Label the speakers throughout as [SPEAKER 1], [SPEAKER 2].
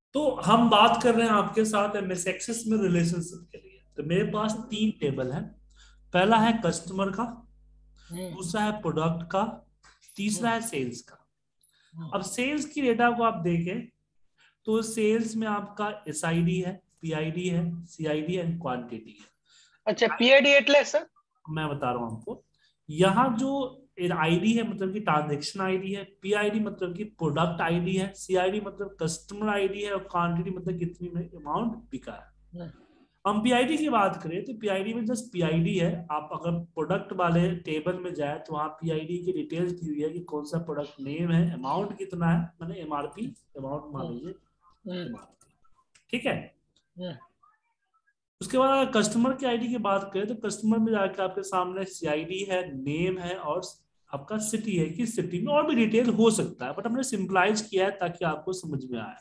[SPEAKER 1] तो हम बात कर रहे हैं आपके साथ एमएस एक्सेस में रिलेशनशिप के लिए। तो मेरे पास तीन टेबल है। पहला है कस्टमर का,
[SPEAKER 2] हम्म,
[SPEAKER 1] दूसरा है प्रोडक्ट का, तीसरा
[SPEAKER 2] हम्म,
[SPEAKER 1] है सेल्स का।
[SPEAKER 2] हम्म।
[SPEAKER 1] अब सेल्स की डेटा को आप देखें तो सेल्स में आपका एसआईडी है, पीआईडी है, सीआईडी एंड क्वांटिटी है।
[SPEAKER 2] अच्छा, पीआईडी एटले सर?
[SPEAKER 1] मैं बता रहा हूं आपको। यहाँ जो आईडी है मतलब कि ट्रांजेक्शन आईडी है, पीआईडी मतलब कि प्रोडक्ट आईडी है, सीआईडी मतलब कस्टमर आईडी है, और क्वांटिटी मतलब कितनी में अमाउंट बिका है।
[SPEAKER 2] हम्म,
[SPEAKER 1] हम पीआईडी की बात करें तो पीआईडी में जस्ट पीआईडी है। आप अगर प्रोडक्ट वाले टेबल में जाए तो वहाँ पीआईडी की डिटेल्स दी हुई है कि कौन सा प्रोडक्ट नेम है, अमाउंट कितना है, मैंने एमआरपी अमाउंट मान लीजिए
[SPEAKER 2] हम्म,
[SPEAKER 1] MRP, ठीक है।
[SPEAKER 2] हम्म,
[SPEAKER 1] उसके बाद अगर कस्टमर की आईडी की बात करें तो कस्टमर में जाके आपके सामने सीआईडी है, नेम है, और आपका सिटी है कि सिटी में और भी डिटेल हो सकता है, बट हमने सिंपलाइज किया है ताकि आपको समझ में आए।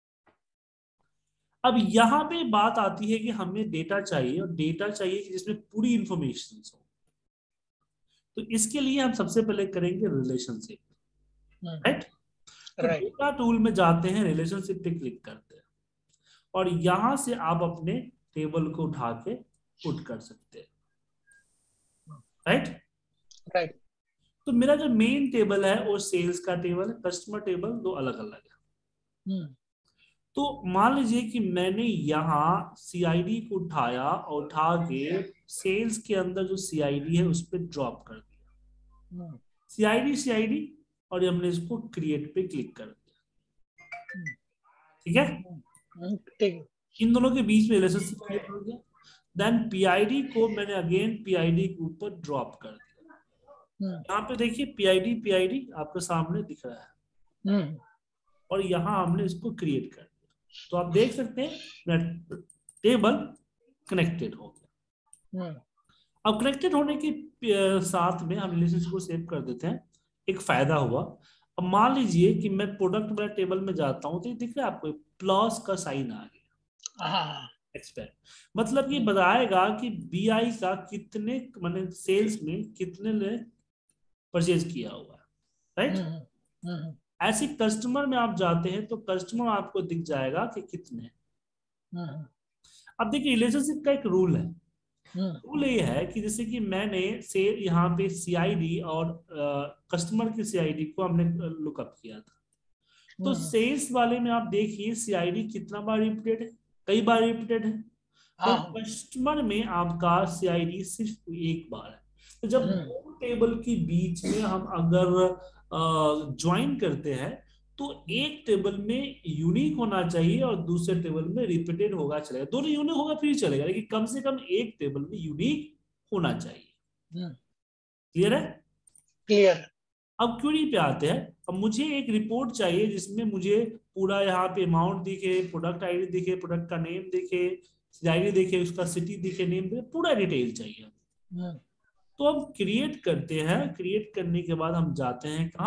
[SPEAKER 1] अब यहाँ पे बात आती है कि हमें डेटा चाहिए, और डेटा चाहिए कि जिसमें पूरी इंफॉर्मेशन हो। तो इसके लिए हम सबसे पहले करेंगे रिलेशनशिप, राइट। तो
[SPEAKER 2] राइट।
[SPEAKER 1] डेटा टूल में जाते हैं, रिलेशनशिप पे क्लिक करते हैं, और यहां से आप अपने टेबल को उठा के पुट कर सकते हैं, राइट।
[SPEAKER 2] राइट।
[SPEAKER 1] तो मेरा जो मेन टेबल है वो सेल्स का टेबल है, कस्टमर टेबल दो अलग अलग है।
[SPEAKER 2] हम्म,
[SPEAKER 1] तो मान लीजिए कि मैंने यहाँ सीआईडी को उठाया और उठा के सेल्स के अंदर जो सीआईडी है उस पर ड्रॉप कर दिया,
[SPEAKER 2] हम्म,
[SPEAKER 1] सीआईडी सीआईडी, और हमने इसको क्रिएट पे क्लिक कर दिया,
[SPEAKER 2] हम्म,
[SPEAKER 1] ठीक है।
[SPEAKER 2] ठीक है।
[SPEAKER 1] इन दोनों के बीच में रिलेशनशिप क्रिएट हो गया। देन पीआईडी को मैंने अगेन पीआईडी के ऊपर ड्रॉप कर दिया।
[SPEAKER 2] हम्म,
[SPEAKER 1] यहाँ पे देखिए पीआईडी पीआईडी आपके सामने दिख रहा है,
[SPEAKER 2] हम्म,
[SPEAKER 1] और यहाँ हमने इसको क्रिएट कर दिया। तो आप देख सकते हैं टेबल कनेक्टेड हो गया।
[SPEAKER 2] हम्म,
[SPEAKER 1] अब कनेक्टेड होने के साथ में हम रिलेशनशिप को सेव कर देते हैं। एक फायदा हुआ। अब मान लीजिए कि मैं प्रोडक्ट वाला टेबल में जाता हूँ तो ये दिख रहा है आपको, प्लस का साइन आ गया,
[SPEAKER 2] हाँ।
[SPEAKER 1] एक्सपेक्ट, मतलब ये
[SPEAKER 2] हम्म,
[SPEAKER 1] बताएगा कि बीआई का कितने मैंने सेल्स में कितने ने परचेज किया हुआ है, राइट।
[SPEAKER 2] हम्म, हम्म,
[SPEAKER 1] ऐसे कस्टमर में आप जाते हैं तो कस्टमर आपको दिख जाएगा कि कितने।
[SPEAKER 2] हम्म,
[SPEAKER 1] अब देखिए रिलेशनशिप का एक रूल है।
[SPEAKER 2] हम्म,
[SPEAKER 1] रूल ये है कि जैसे कि मैंने से यहाँ पे सीआईडी और कस्टमर की सीआईडी को हमने लुकअप किया था। तो
[SPEAKER 2] हम्म,
[SPEAKER 1] सेल्स वाले में आप देखिए सीआईडी कितना बार रिपीटेड है, कई बार रिपीटेड है।
[SPEAKER 2] हाँ,
[SPEAKER 1] और
[SPEAKER 2] हाँ,
[SPEAKER 1] कस्टमर में आपका सीआईडी सिर्फ एक बार है। तो जब
[SPEAKER 2] हम्म,
[SPEAKER 1] दो टेबल के बीच में हम अगर ज्वाइन करते हैं तो एक टेबल में यूनिक होना चाहिए और दूसरे टेबल में रिपीटेड होगा चलेगा, दोनों यूनिक होगा फिर चलेगा, लेकिन कम से कम एक टेबल में यूनिक होना चाहिए।
[SPEAKER 2] हम्म,
[SPEAKER 1] क्लियर है।
[SPEAKER 2] क्लियर।
[SPEAKER 1] अब क्वेरी पे आते हैं। अब मुझे एक रिपोर्ट चाहिए जिसमें मुझे पूरा यहाँ पे अमाउंट दिखे, प्रोडक्ट आईडी दिखे, प्रोडक्ट का नेम दिखे, आईडी दिखे, उसका सिटी दिखे, नेम दिखे, पूरा डिटेल चाहिए।
[SPEAKER 2] हम्म,
[SPEAKER 1] तो हम क्रिएट करते हैं, क्रिएट करने के बाद हम जाते हैं कहाँ,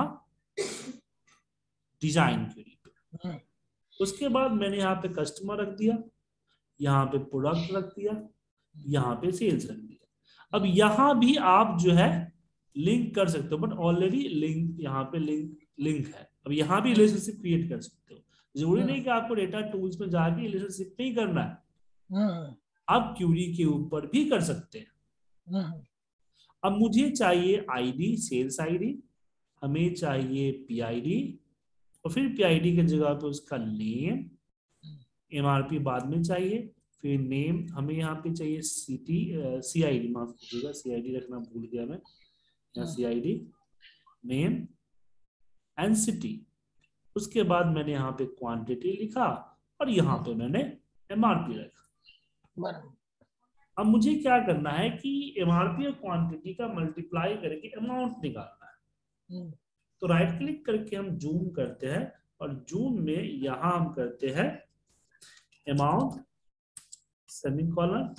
[SPEAKER 1] डिजाइन क्वेरी पे।
[SPEAKER 2] हम्म,
[SPEAKER 1] उसके बाद मैंने यहाँ पे कस्टमर रख दिया, यहाँ पे प्रोडक्ट रख दिया, यहाँ पे सेल्स रख दिया। अब यहाँ भी आप जो है लिंक कर सकते हो, बट ऑलरेडी लिंक यहाँ पे लिंक है। अब यहाँ भी रिलेशनशिप क्रिएट कर सकते हो। जरूरी नहीं कि आपको डेटा टूल्स में जाके रिलेशनशिप नहीं करना है,
[SPEAKER 2] हम्म,
[SPEAKER 1] आप क्यूरी के ऊपर भी कर सकते हैं।
[SPEAKER 2] हम्म,
[SPEAKER 1] अब मुझे चाहिए आईडी, सेल्स आईडी, हमें चाहिए पीआईडी, और फिर पीआईडी की जगह पे उसका नेम, एमआरपी बाद में चाहिए, फिर नेम हमें यहाँ पे चाहिए, सिटी, सीआईडी, माफ कीजिएगा सीआईडी रखना भूल गया मैं, यहाँ सीआईडी, नेम एंड सिटी। उसके बाद मैंने यहाँ पे क्वांटिटी लिखा, और यहाँ पे मैंने एमआरपी रखा।
[SPEAKER 2] बराबर।
[SPEAKER 1] अब मुझे क्या करना है कि एमआरपी और क्वांटिटी का मल्टीप्लाई करके अमाउंट निकालना है।
[SPEAKER 2] हम्म,
[SPEAKER 1] तो राइट क्लिक करके हम जूम करते हैं, और जूम में यहां हम करते हैं अमाउंट सेमीकोलन,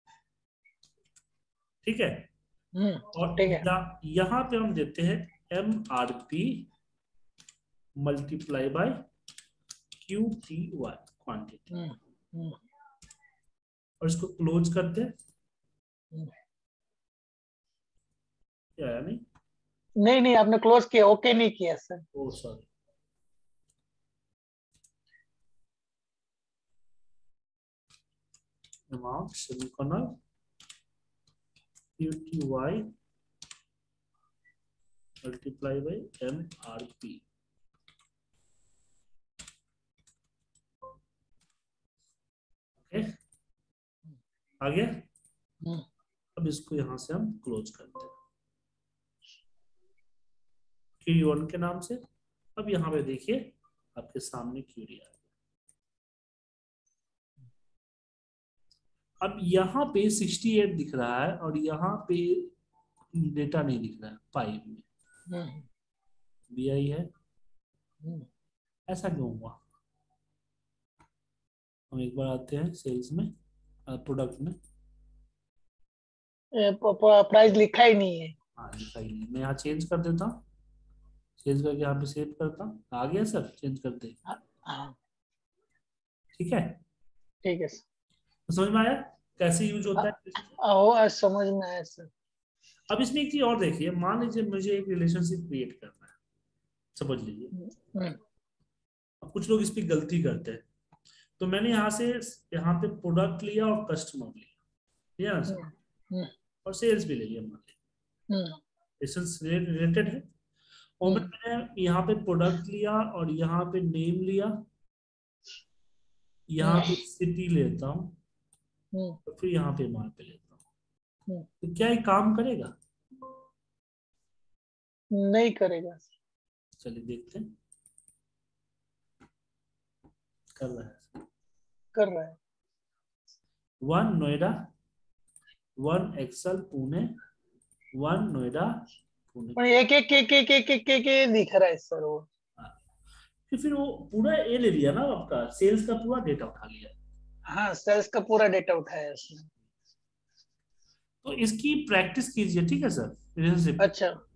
[SPEAKER 1] ठीक है। और
[SPEAKER 2] ठीक है।
[SPEAKER 1] यहां पे हम देते हैं M R P multiply by Q T Y, quantity,
[SPEAKER 2] hmm, hmm,
[SPEAKER 1] और इसको क्लोज करते हैं।
[SPEAKER 2] हम्म।
[SPEAKER 1] क्या है, नहीं,
[SPEAKER 2] नहीं नहीं, आपने क्लोज किया, ओके नहीं किया sir.
[SPEAKER 1] Oh sorry. amount semicolon QTY multiply by MRP। Okay, आ गया। अब इसको यहां से हम क्लोज करते हैं Q1 के नाम से। अब यहाँ पे देखिए आपके सामने क्यूरी आ गया। अब यहाँ पे 68 दिख रहा है और यहाँ पे डेटा नहीं दिख रहा है 5 में, BI है, ऐसा क्यों हुआ? हम एक बार आते हैं सेल्स में, प्रोडक्ट में।
[SPEAKER 2] प्राइस लिखा ही नहीं है।
[SPEAKER 1] हाँ लिखा ही नहीं, मैं यहाँ चेंज कर देता हूँ, चेंज करके यहाँ पे सेव करता हूँ। आ गया सर, चेंज कर दे।
[SPEAKER 2] हाँ
[SPEAKER 1] ठीक है,
[SPEAKER 2] ठीक है सर।
[SPEAKER 1] तो समझ में आया कैसे यूज होता है।
[SPEAKER 2] आज समझ में आया सर।
[SPEAKER 1] अब इसमें एक चीज और देखिए, मान लीजिए मुझे एक रिलेशनशिप क्रिएट करना है, समझ लीजिए। अब कुछ लोग इस पे गलती करते हैं, तो मैंने यहाँ पे प्रोडक्ट लिया और कस्टमर लिया ना सर, और सेल्स भी ले लिया, मान लीजिए रिलेटेड है। और मैंने यहाँ पे प्रोडक्ट लिया और यहाँ पे नेम लिया, यहाँ पे सिटी लेता हूँ, तो फिर यहाँ पे मार पे लेता हूँ, तो क्या ये काम करेगा?
[SPEAKER 2] नहीं करेगा।
[SPEAKER 1] चलिए देखते हैं, कर रहा है।
[SPEAKER 2] कर रहा है।
[SPEAKER 1] 1 नोएडा, 1 एक्सल पुणे, 1 नोएडा पुणे।
[SPEAKER 2] एक एक एक एक एक एक एक दिख रहा है सर वो।
[SPEAKER 1] फिर वो पूरा ये ले लिया ना, आपका सेल्स का पूरा डेटा उठा लिया।
[SPEAKER 2] हाँ सेल्स का पूरा डेटा उठाया उसने।
[SPEAKER 1] तो इसकी प्रैक्टिस कीजिए, ठीक है सर, रिलेशनशिप।
[SPEAKER 2] अच्छा